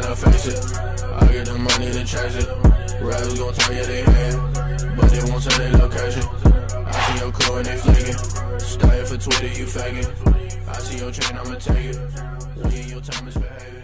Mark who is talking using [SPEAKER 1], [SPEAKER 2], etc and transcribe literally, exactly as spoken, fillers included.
[SPEAKER 1] gotta face it. I get the money to chase it. Rappers gon' tell you they hate, but they won't tell their location. I see your crew and they flaking. Stay for Twitter, you faking. I see your chain, I'ma take it. When your time is behavior.